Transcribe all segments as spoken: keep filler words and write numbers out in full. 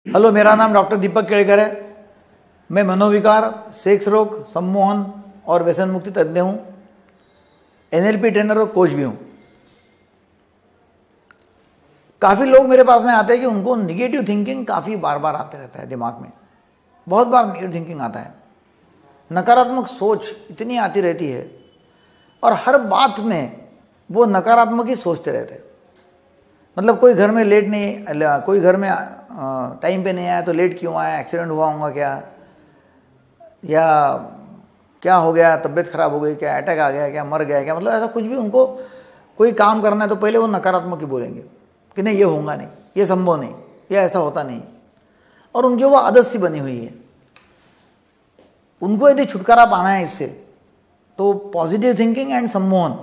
Hello, मेरा नाम doctor दीपक केड़कर है। मैं मनोविकार, सेक्स रोग, सम्मोहन और व्यसन मुक्ति तज्ञ हूँ। एनएलपी ट्रेनर और कोच भी हूँ। काफ़ी लोग मेरे पास में आते हैं कि उनको निगेटिव थिंकिंग काफ़ी बार बार आते रहता है दिमाग में। बहुत बार निगेटिव थिंकिंग आता है, नकारात्मक सोच इतनी आती रहती है और हर बात में वो नकारात्मक ही सोचते रहते हैं। मतलब कोई घर में लेट नहीं, कोई घर में टाइम पे नहीं आया तो लेट क्यों आया, एक्सीडेंट हुआ होगा क्या, या क्या हो गया, तबीयत खराब हो गई क्या, अटैक आ गया क्या, मर गया क्या। मतलब ऐसा कुछ भी उनको कोई काम करना है तो पहले वो नकारात्मक ही बोलेंगे कि नहीं ये होगा नहीं, ये संभव नहीं, ये ऐसा होता नहीं। और उनकी वो आदत सी बनी हुई है। उनको यदि छुटकारा पाना है इससे तो पॉजिटिव थिंकिंग एंड सम्मोहन,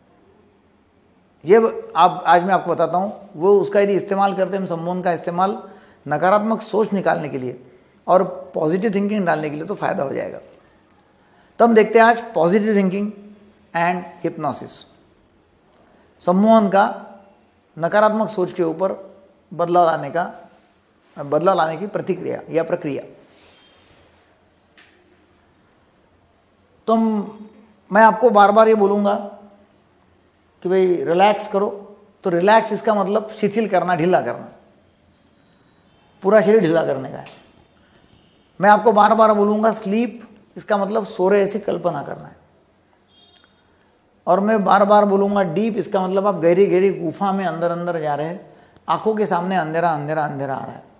ये आप आज मैं आपको बताता हूँ। वो उसका यदि इस्तेमाल करते हैं, हम सम्मोहन का इस्तेमाल नकारात्मक सोच निकालने के लिए और पॉजिटिव थिंकिंग डालने के लिए, तो फ़ायदा हो जाएगा। तो हम देखते हैं आज पॉजिटिव थिंकिंग एंड हिप्नोसिस, सम्मोहन का नकारात्मक सोच के ऊपर बदलाव लाने का बदलाव लाने की प्रतिक्रिया या प्रक्रिया। तो मैं आपको बार बार ये बोलूँगा कि भाई रिलैक्स करो। तो रिलैक्स इसका मतलब शिथिल करना, ढीला करना, पूरा शरीर ढीला करने का है। मैं आपको बार बार बोलूँगा स्लीप, इसका मतलब सो रहे ऐसी कल्पना करना है। और मैं बार बार बोलूँगा डीप, इसका मतलब आप गहरी गहरी गुफा में अंदर अंदर जा रहे हैं, आंखों के सामने अंधेरा अंधेरा अंधेरा आ रहा है।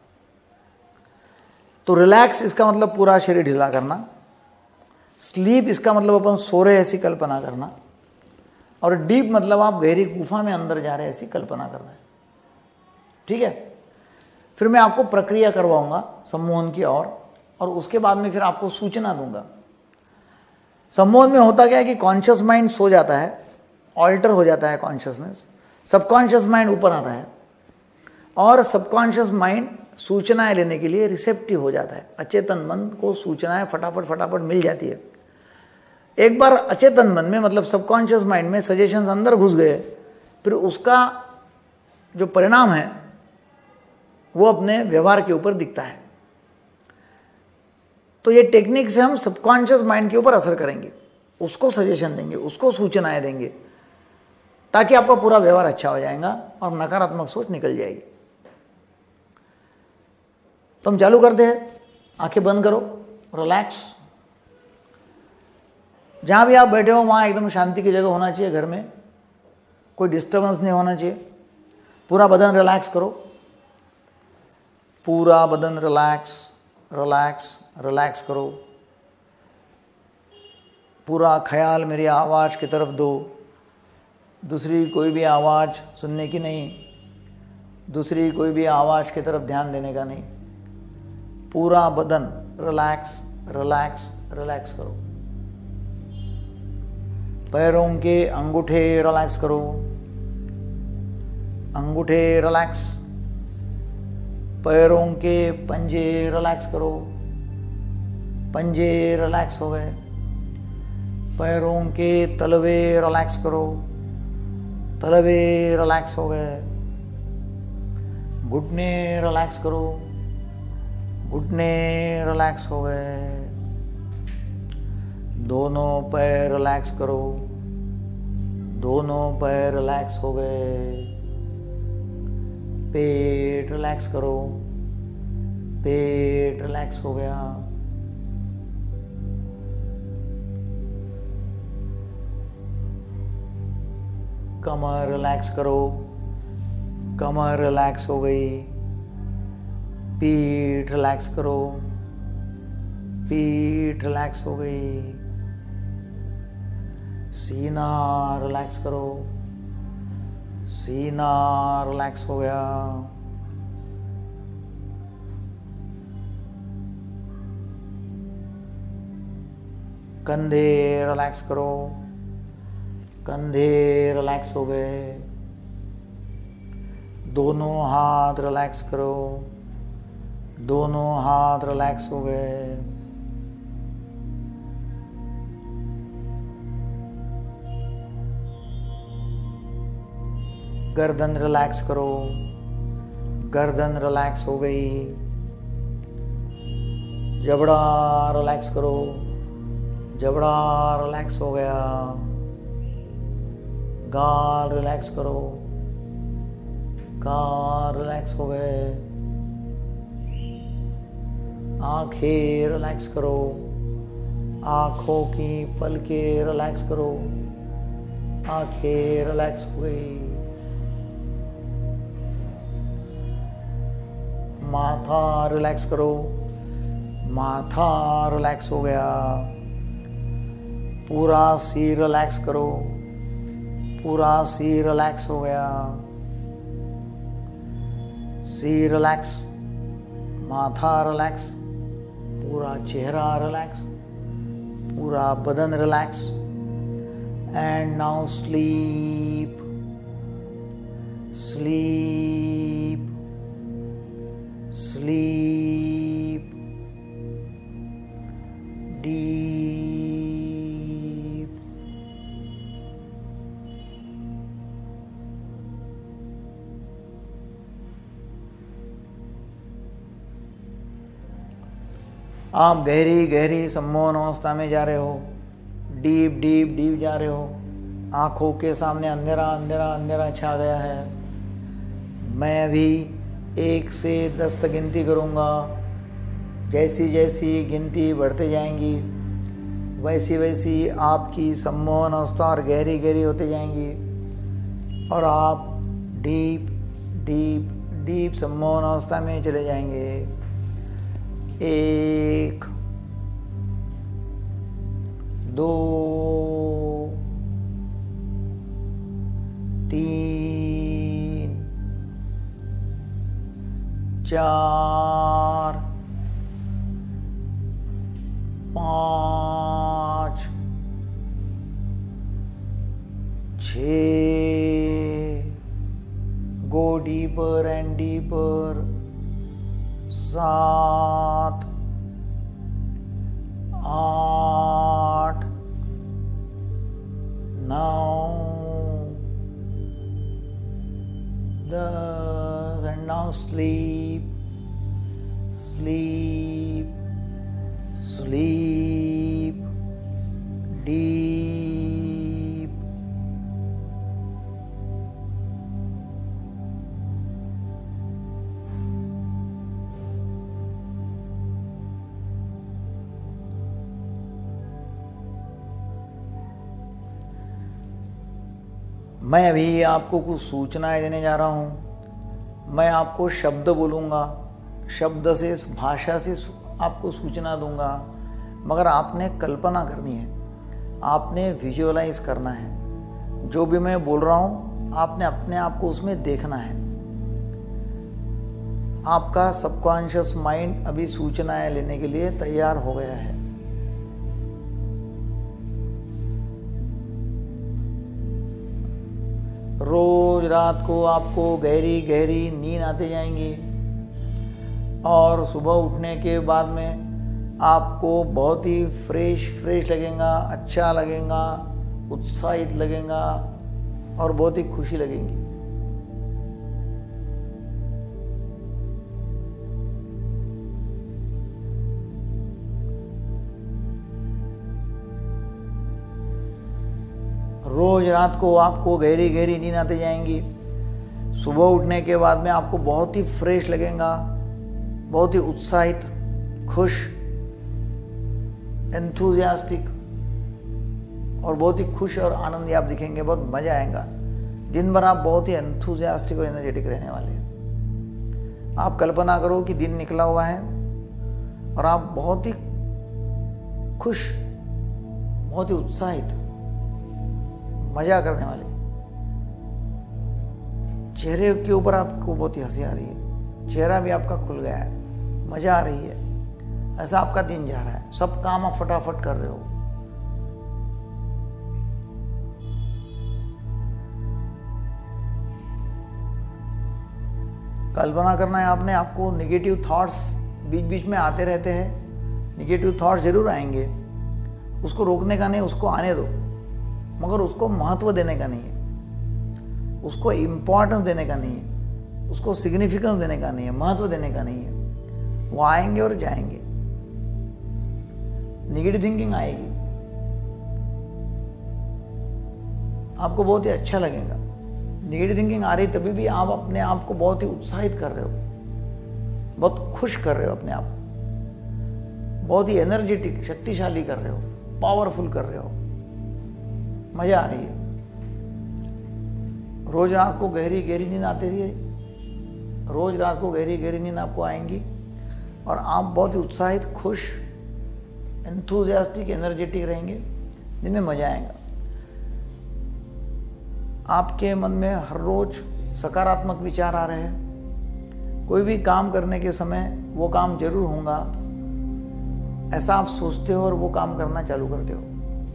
तो रिलैक्स इसका मतलब पूरा शरीर ढीला करना। स्लीप इसका मतलब अपन सो रहे ऐसी कल्पना करना। और डीप मतलब आप गहरी गुफा में अंदर जा रहे ऐसी कल्पना करना है। ठीक है। फिर मैं आपको प्रक्रिया करवाऊंगा सम्मोहन की और और उसके बाद में फिर आपको सूचना दूंगा। सम्मोहन में होता क्या है कि कॉन्शियस माइंड सो जाता है, ऑल्टर हो जाता है कॉन्शियसनेस, सबकॉन्शियस माइंड ऊपर आता है और सबकॉन्शियस माइंड सूचनाएं लेने के लिए रिसेप्टिव हो जाता है। अचेतन मन को सूचनाएं फटाफट फटाफट मिल जाती है। एक बार अचेतन मन में मतलब सबकॉन्शियस माइंड में सजेशंस अंदर घुस गए, फिर उसका जो परिणाम है वो अपने व्यवहार के ऊपर दिखता है। तो ये टेक्निक से हम सबकॉन्शियस माइंड के ऊपर असर करेंगे, उसको सजेशन देंगे, उसको सूचनाएं देंगे, ताकि आपका पूरा व्यवहार अच्छा हो जाएगा और नकारात्मक सोच निकल जाएगी। तो हम चालू करते हैं। आंखें बंद करो, रिलैक्स। जहाँ भी आप बैठे हो वहाँ एकदम शांति की जगह होना चाहिए। घर में कोई डिस्टर्बेंस नहीं होना चाहिए। पूरा बदन रिलैक्स करो, पूरा बदन रिलैक्स रिलैक्स रिलैक्स करो। पूरा ख्याल मेरी आवाज़ की तरफ दो, दूसरी कोई भी आवाज़ सुनने की नहीं, दूसरी कोई भी आवाज़ की तरफ ध्यान देने का नहीं। पूरा बदन रिलैक्स रिलैक्स रिलैक्स करो। पैरों के अंगूठे रिलैक्स करो, अंगूठे रिलैक्स। पैरों के पंजे रिलैक्स करो, पंजे रिलैक्स हो गए। पैरों के तलवे रिलैक्स करो, तलवे रिलैक्स हो गए। घुटने रिलैक्स करो, घुटने रिलैक्स हो गए। दोनों पैर रिलैक्स करो, दोनों पैर रिलैक्स हो गए। पेट रिलैक्स करो, पेट रिलैक्स हो गया। कमर रिलैक्स करो, कमर रिलैक्स हो गई। पीठ रिलैक्स करो, पीठ रिलैक्स हो गई। सीना रिलैक्स करो, सीना रिलैक्स हो गया। कंधे रिलैक्स करो, कंधे रिलैक्स हो गए। दोनों हाथ रिलैक्स करो, दोनों हाथ रिलैक्स हो गए। गर्दन रिलैक्स करो, गर्दन रिलैक्स हो गई। जबड़ा रिलैक्स करो, जबड़ा रिलैक्स हो गया। गाल रिलैक्स करो, गाल रिलैक्स हो गए। आंखें रिलैक्स करो, आंखों की पलकें रिलैक्स करो, आंखें रिलैक्स हो गई। माथा रिलैक्स करो, माथा रिलैक्स हो गया। पूरा सिर रिलैक्स करो, पूरा सिर रिलैक्स हो गया। सिर रिलैक्स, माथा रिलैक्स, पूरा चेहरा रिलैक्स, पूरा बदन relax. And now sleep, sleep, sleep deep. आप गहरी गहरी सम्मोहन अवस्था में जा रहे हो, डीप डीप डीप जा रहे हो। आंखों के सामने अंधेरा अंधेरा अंधेरा छा गया है। मैं अभी एक से दस तक गिनती करूँगा। जैसी जैसी गिनती बढ़ते जाएंगी वैसी वैसी आपकी सम्मोहन अवस्था और गहरी गहरी होती जाएंगी और आप डीप डीप डीप सम्मोहन अवस्था में चले जाएंगे। एक, दो, तीन, चार, पाँच, छः, गो डीपर एंड डीपर। सात, आठ, नौ, दस, and now sleep, sleep, sleep, deep. मैं अभी आपको कुछ सूचनाएं देने जा रहा हूँ। मैं आपको शब्द बोलूँगा, शब्द से भाषा से आपको सूचना दूंगा, मगर आपने कल्पना करनी है, आपने विजुअलाइज करना है। जो भी मैं बोल रहा हूँ आपने अपने आप को उसमें देखना है। आपका सबकॉन्शियस माइंड अभी सूचनाएं लेने के लिए तैयार हो गया है। रोज रात को आपको गहरी गहरी नींद आती जाएंगी और सुबह उठने के बाद में आपको बहुत ही फ्रेश फ्रेश लगेगा, अच्छा लगेगा, उत्साहित लगेगा और बहुत ही खुशी लगेगी। रोज रात को आपको गहरी गहरी नींद आती जाएंगी। सुबह उठने के बाद में आपको बहुत ही फ्रेश लगेगा, बहुत ही उत्साहित, खुश, एंथुजियास्टिक और बहुत ही खुश और आनंदी आप दिखेंगे। बहुत मजा आएगा। दिन भर आप बहुत ही एंथुजियास्टिक और एनर्जेटिक रहने वाले हैं। आप कल्पना करो कि दिन निकला हुआ है और आप बहुत ही खुश, बहुत ही उत्साहित, मजा करने वाले। चेहरे के ऊपर आपको बहुत ही हंसी आ रही है, चेहरा भी आपका खुल गया है, मजा आ रही है। ऐसा आपका दिन जा रहा है, सब काम आप फटाफट कर रहे हो। कल्पना करना है आपने, आपको निगेटिव थॉट्स बीच बीच में आते रहते हैं। निगेटिव थॉट्स जरूर आएंगे, उसको रोकने का नहीं, उसको आने दो, मगर उसको महत्व देने का नहीं है, उसको इम्पोर्टेंस देने का नहीं है, उसको सिग्निफिकेंस देने का नहीं है, महत्व देने का नहीं है। वो आएंगे और जाएंगे। नेगेटिव थिंकिंग आएगी, आपको बहुत ही अच्छा लगेगा। नेगेटिव थिंकिंग आ रही तभी भी आप अपने आप को बहुत ही उत्साहित कर रहे हो, बहुत खुश कर रहे हो अपने आप, बहुत ही एनर्जेटिक, शक्तिशाली कर रहे हो, पावरफुल कर रहे हो, मजा आ रही है। रोज रात को गहरी गहरी नींद आती रही है, रोज रात को गहरी गहरी नींद आपको आएंगी और आप बहुत ही उत्साहित, खुश, एंथुजियास्टिक, एनर्जेटिक रहेंगे, जिनमें मजा आएगा। आपके मन में हर रोज सकारात्मक विचार आ रहे हैं, कोई भी काम करने के समय वो काम जरूर होगा, ऐसा आप सोचते हो और वो काम करना चालू करते हो।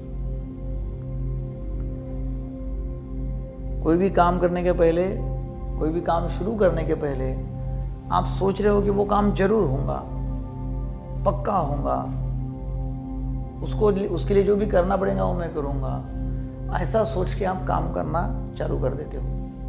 कोई भी काम करने के पहले, कोई भी काम शुरू करने के पहले आप सोच रहे हो कि वो काम जरूर होगा, पक्का होगा, उसको उसके लिए जो भी करना पड़ेगा वो मैं करूँगा। ऐसा सोच के आप काम करना चालू कर देते हो।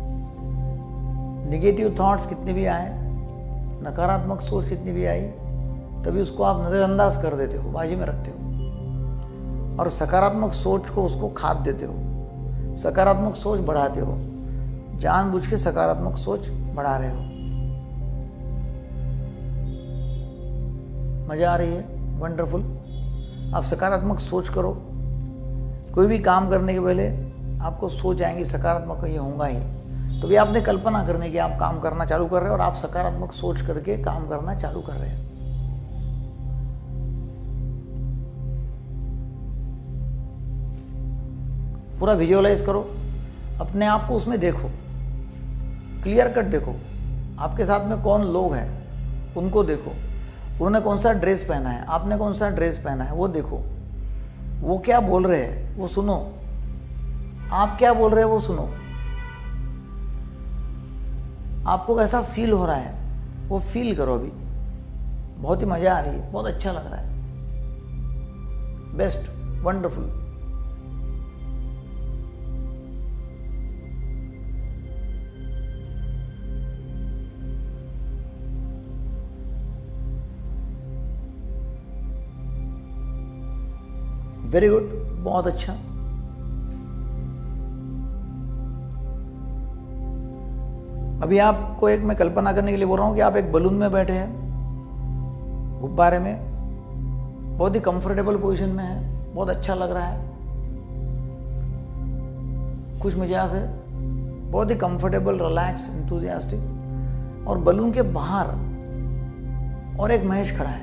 निगेटिव थॉट्स कितने भी आए, नकारात्मक सोच कितनी भी आई, तभी उसको आप नज़रअंदाज कर देते हो, बाजी में रखते हो और सकारात्मक सोच को उसको खाद देते हो, सकारात्मक सोच बढ़ाते हो, जानबूझ के सकारात्मक सोच बढ़ा रहे हो। मजा आ रही है? वंडरफुल। आप सकारात्मक सोच करो। कोई भी काम करने के पहले आपको सोच आएंगी सकारात्मक, ये होगा ही, तो भी आपने कल्पना करने की आप काम करना चालू कर रहे हो और आप सकारात्मक सोच करके काम करना चालू कर रहे हैं। पूरा विजुअलाइज करो, अपने आप को उसमें देखो, क्लियर कट देखो। आपके साथ में कौन लोग हैं उनको देखो, उन्होंने कौन सा ड्रेस पहना है, आपने कौन सा ड्रेस पहना है वो देखो, वो क्या बोल रहे हैं वो सुनो, आप क्या बोल रहे हैं वो सुनो, आपको कैसा फील हो रहा है वो फील करो। अभी बहुत ही मजा आ रही है, बहुत अच्छा लग रहा है, बेस्ट, वंडरफुल। वेरी गुड, बहुत अच्छा। अभी आपको एक मैं कल्पना करने के लिए बोल रहा हूं कि आप एक बलून में बैठे हैं, गुब्बारे में, बहुत ही कंफर्टेबल पोजीशन में है, बहुत अच्छा लग रहा है, खुश मिजाज है, बहुत ही कंफर्टेबल, रिलैक्स, एंथुसियास्टिक। और बलून के बाहर और एक महेश खड़ा है,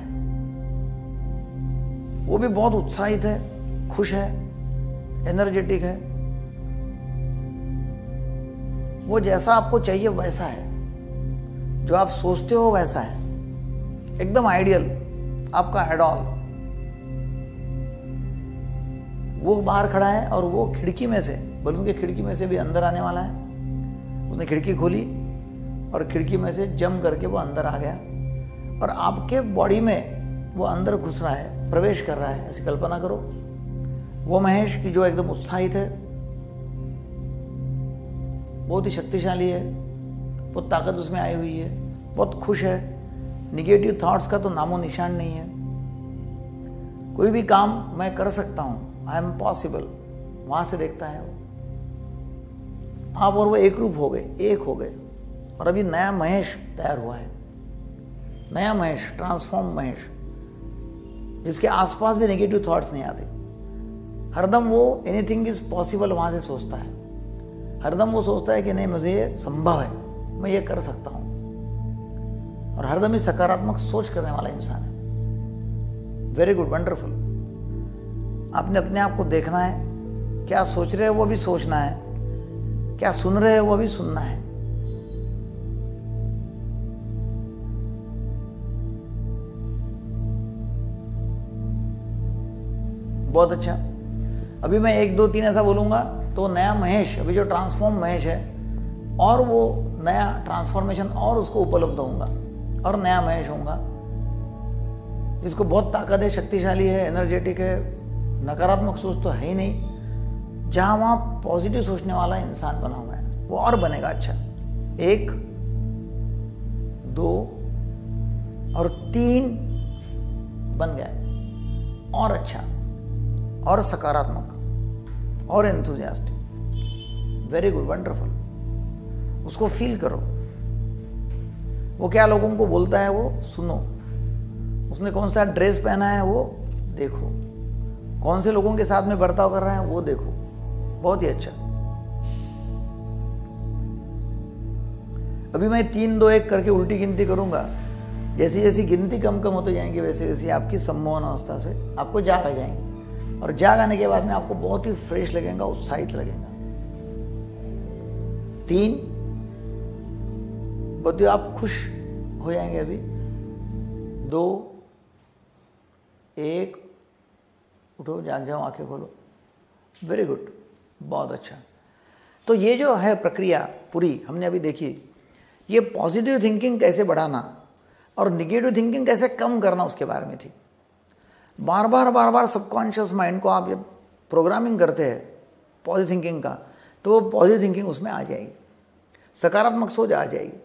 वो भी बहुत उत्साहित है, खुश है, एनर्जेटिक है, वो जैसा आपको चाहिए वैसा है, जो आप सोचते हो वैसा है, एकदम आइडियल, आपका आइडॉल। वो बाहर खड़ा है और वो खिड़की में से, बलून की खिड़की में से भी अंदर आने वाला है। उसने खिड़की खोली और खिड़की में से जम करके वो अंदर आ गया और आपके बॉडी में वो अंदर घुस रहा है, प्रवेश कर रहा है। ऐसी कल्पना करो, वो महेश की जो एकदम उत्साहित है, बहुत ही शक्तिशाली है, बहुत ताकत उसमें आई हुई है, बहुत खुश है, निगेटिव थॉट्स का तो नामो निशान नहीं है। कोई भी काम मैं कर सकता हूँ, आई एम पॉसिबल, वहां से देखता है वो। आप और वो एक रूप हो गए, एक हो गए और अभी नया महेश तैयार हुआ है, नया महेश, ट्रांसफॉर्म महेश, जिसके आसपास भी नेगेटिव थॉट्स नहीं आते। हरदम वो एनीथिंग इज पॉसिबल वहां से सोचता है, हरदम वो सोचता है कि नहीं मुझे ये संभव है, मैं ये कर सकता हूं, और हरदम ही सकारात्मक सोच करने वाला इंसान है। Very good, wonderful. आपने अपने आप को देखना है, क्या सोच रहे हो वो भी सोचना है, क्या सुन रहे हो वो भी सुनना है। बहुत अच्छा। अभी मैं एक दो तीन ऐसा बोलूंगा तो नया महेश, अभी जो ट्रांसफॉर्म महेश है, और वो नया ट्रांसफॉर्मेशन और उसको उपलब्ध होगा और नया महेश होगा, जिसको बहुत ताकत है, शक्तिशाली है, एनर्जेटिक है, नकारात्मक सोच तो है ही नहीं, जहां वहां पॉजिटिव सोचने वाला इंसान बना हुआ है, वो और बनेगा। अच्छा, एक, दो और तीन बन गया, और अच्छा और सकारात्मक और एंथुजियास्टिक। Very good, wonderful. उसको फील करो। वो क्या लोगों को बोलता है वो सुनो। उसने कौन सा ड्रेस पहना है वो देखो। कौन से लोगों के साथ में बर्ताव कर रहा है वो देखो। बहुत ही अच्छा। अभी मैं तीन दो एक करके उल्टी गिनती करूंगा। जैसी जैसी गिनती कम कम होते जाएंगे वैसे वैसे आपकी सम्मोहन अवस्था से आपको जाग आ जाएंगे, और जाग आने के बाद में आपको बहुत ही फ्रेश लगेगा, उत्साहित लगेगा। तीन बोलिए आप खुश हो जाएंगे। अभी दो, एक, उठो, जाग जाओ, आंखें खोलो। वेरी गुड, बहुत अच्छा। तो ये जो है प्रक्रिया पूरी हमने अभी देखी, ये पॉजिटिव थिंकिंग कैसे बढ़ाना और निगेटिव थिंकिंग कैसे कम करना उसके बारे में थी। बार बार बार बार सबकॉन्शियस माइंड को आप जब प्रोग्रामिंग करते हैं पॉजिटिव थिंकिंग का, तो वो पॉजिटिव थिंकिंग उसमें आ जाएगी, सकारात्मक सोच आ जाएगी।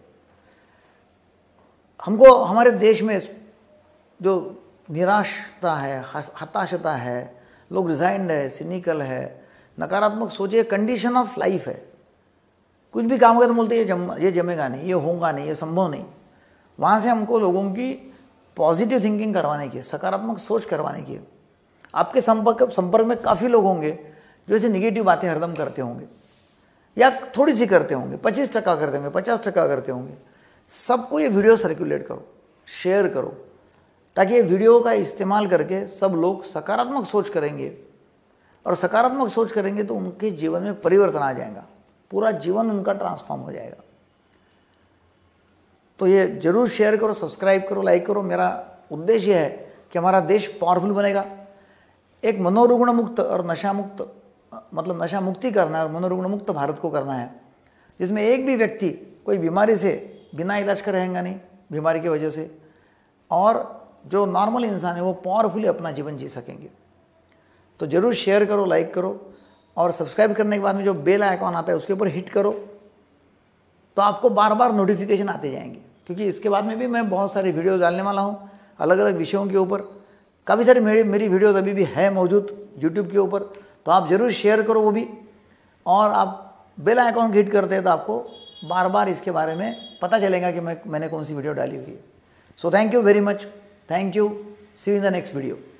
हमको हमारे देश में जो निराशता है, हताशता है, लोग रिजाइंड है, सिनिकल है, नकारात्मक सोच, ये कंडीशन ऑफ लाइफ है। कुछ भी काम करते तो बोलते ये जम ये जमेगा नहीं, ये होगा नहीं, ये संभव नहीं। वहाँ से हमको लोगों की पॉजिटिव थिंकिंग करवाने की, सकारात्मक सोच करवाने की। आपके संपर्क संपर्क में काफ़ी लोग होंगे जो ऐसे निगेटिव बातें हरदम करते होंगे, या थोड़ी सी करते होंगे, पच्चीस टका करते होंगे, पचास टका करते होंगे। सबको ये वीडियो सर्कुलेट करो, शेयर करो, ताकि ये वीडियो का इस्तेमाल करके सब लोग सकारात्मक सोच करेंगे, और सकारात्मक सोच करेंगे तो उनके जीवन में परिवर्तन आ जाएगा, पूरा जीवन उनका ट्रांसफॉर्म हो जाएगा। तो ये जरूर शेयर करो, सब्सक्राइब करो, लाइक करो। मेरा उद्देश्य है कि हमारा देश पावरफुल बनेगा। एक मनोरुग्ण मुक्त और नशा मुक्त, मतलब नशा मुक्ति करना है और मनोरुग्ण मुक्त भारत को करना है, जिसमें एक भी व्यक्ति कोई बीमारी से बिना इलाज का रहेगा नहीं, बीमारी की वजह से, और जो नॉर्मल इंसान है वो पावरफुली अपना जीवन जी सकेंगे। तो जरूर शेयर करो, लाइक करो, और सब्सक्राइब करने के बाद में जो बेल आइकॉन आता है उसके ऊपर हिट करो, तो आपको बार बार नोटिफिकेशन आते जाएंगे। क्योंकि इसके बाद में भी मैं बहुत सारी वीडियो डालने वाला हूँ अलग अलग विषयों के ऊपर। काफ़ी सारी मेरी मेरी वीडियोज़ अभी भी है मौजूद यूट्यूब के ऊपर, तो आप ज़रूर शेयर करो वो भी, और आप बेल आइकॉन हिट करते हैं तो आपको बार बार इसके बारे में पता चलेगा कि मैं मैंने कौन सी वीडियो डाली हुई है। So thank you very much, thank you, see you in the next video.